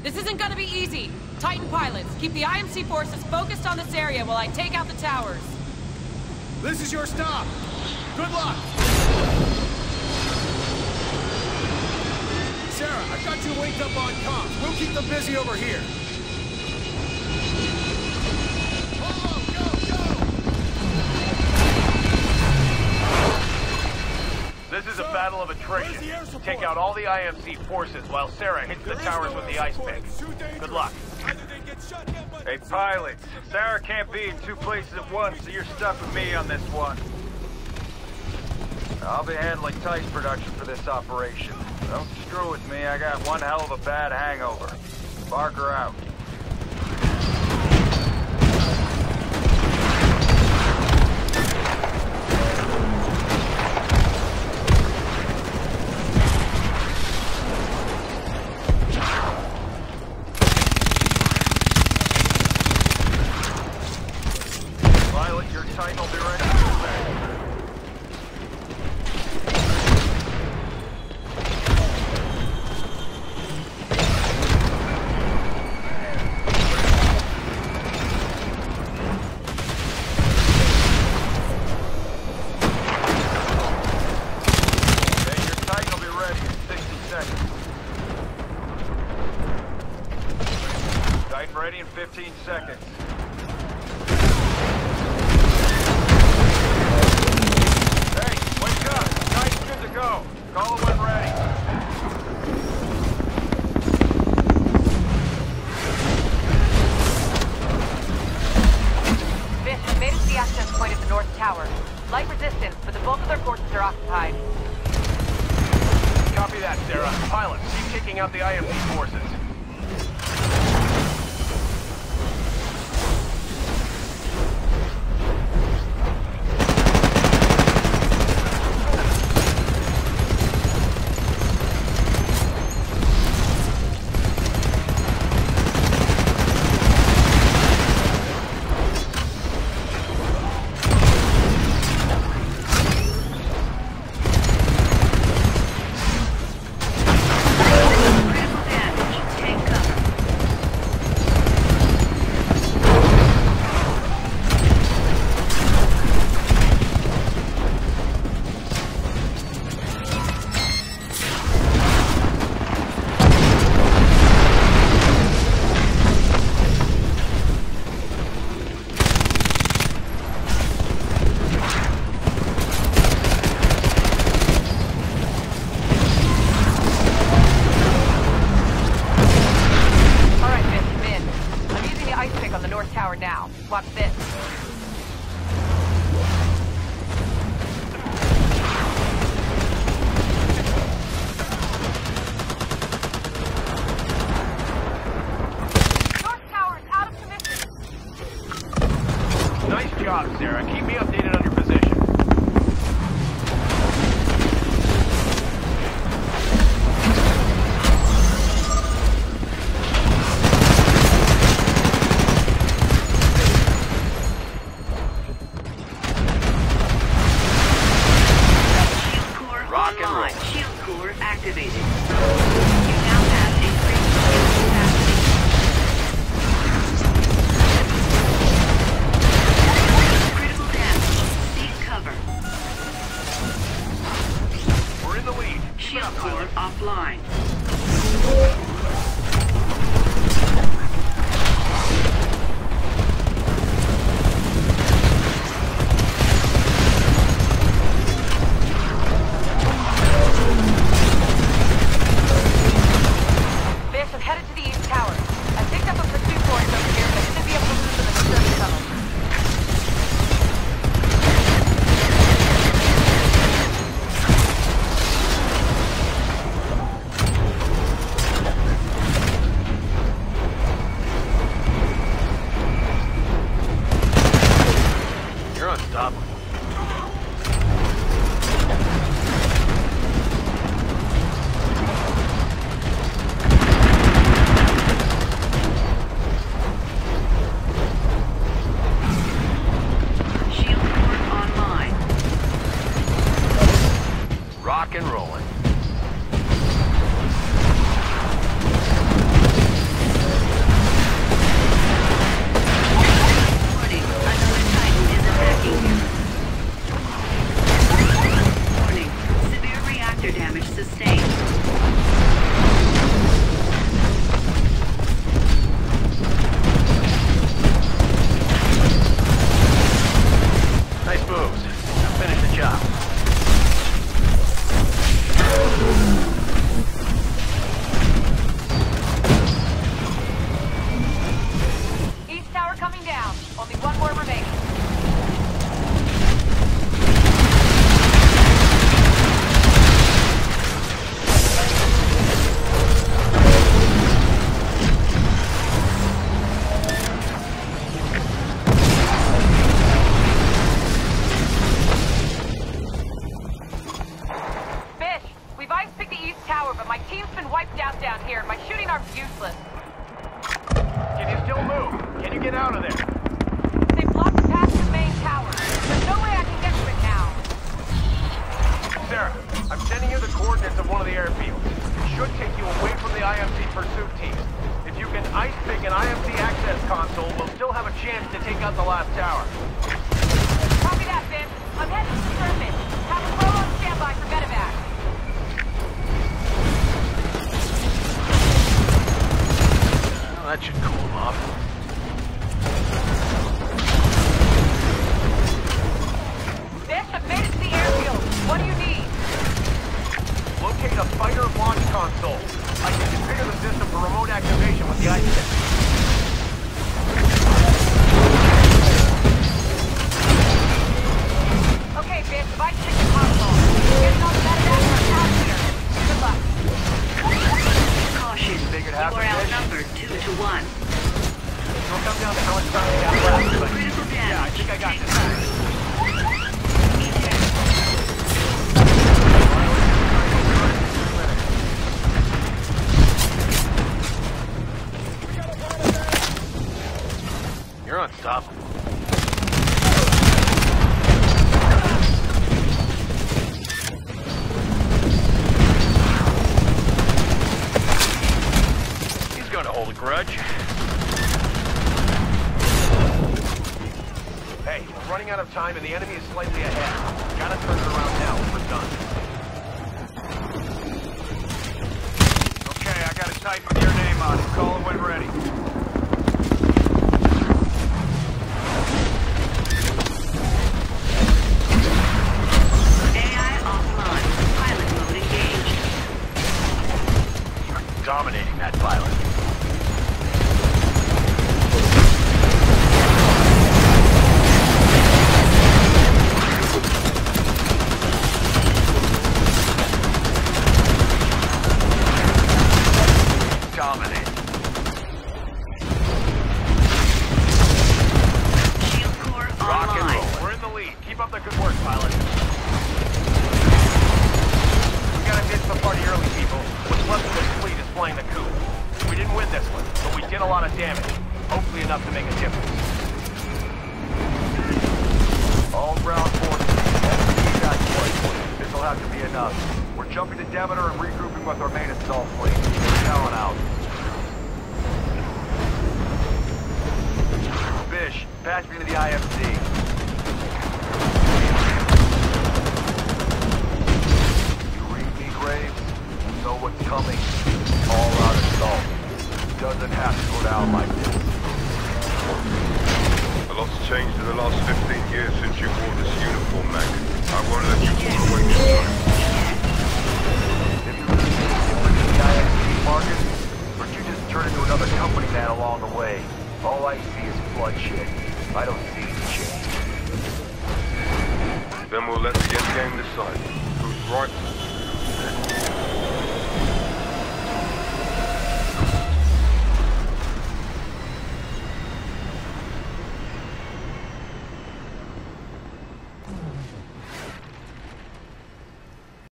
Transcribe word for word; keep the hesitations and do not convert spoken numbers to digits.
This isn't gonna be easy. Titan pilots, keep the I M C forces focused on this area while I take out the towers. This is your stop. Good luck. Sarah, I've got you linked up on comms. We'll keep them busy over here. This is a battle of attrition. Take out all the I M C forces while Sarah hits the towers with the ice pick. Good luck. Hey, pilots. Sarah can't be in two places at once, so you're stuck with me on this one. I'll be handling Titan production for this operation. Don't screw with me, I got one hell of a bad hangover. Barker out. Ready in fifteen seconds. Hey, wake up! Titan's good to go. Call it when ready. Fish has made it to the access point at the North Tower. Light resistance, but the bulk of their forces are occupied. Copy that, Sarah. Pilots, keep taking out the I M C forces. Now, watch this. North Tower is out of commission. Nice job, Sarah. Keep me updated on your position. Activated. You now have increased capacity. Critical damage. Seek cover. We're in the lead. Shield core offline. Rock and rolling. out here. My shooting arm's useless. Can you still move? Can you get out of there? They blocked the path to the main tower. There's no way I can get to it now. Sarah, I'm sending you the coordinates of one of the airfields. It should take you away from the I M C pursuit teams. If you can ice pick an I M C access console, we'll still have a chance to take out the last tower. Copy that, Vince. I'm heading to the surface. Have a pro on standby for medevac. Well, that should cool them off. Vince, I've made it to the airfield. What do you need? Locate a fighter launch console. I can configure the system for remote activation with the ice stick. Okay, Vince, if I check the console, getting on the medevac or out here. Good luck. Caution. Think it You happened, are Mitch? outnumbered two to one. It'll come down to how much time we have left, but Critical damage. yeah, I think I got Take this. cover. Eject. You're unstoppable. He's going to hold a grudge. Hey, we're running out of time and the enemy is slightly ahead. Gotta turn it around now when we're done. Okay, I got a Titan with your name on it. Call it when ready. A I offline. Pilot mode engaged. Dominating that pilot. Dominate. Shield core Rock and online. roll. We're in the lead. Keep up the good work, pilot. We gotta ditch the party early, people. What's left of this fleet is playing the coup. We didn't win this one, but we did a lot of damage. Hopefully enough to make a difference. All ground forces, evac point. This'll have to be enough. We're jumping to Demeter and regrouping with our main assault fleet. Talon out. Fish, patch me to the I M C. You read me, Graves? You know what's coming. All-out assault. Doesn't have to go down like this. A lot's changed in the last fifteen years since you wore this uniform, Mac. I won't let you walk away this time. If you really think you're in the I M C market, or you just turn into another company man along the way? All I see is bloodshed. I don't see any change. Then we'll let the end game decide who's right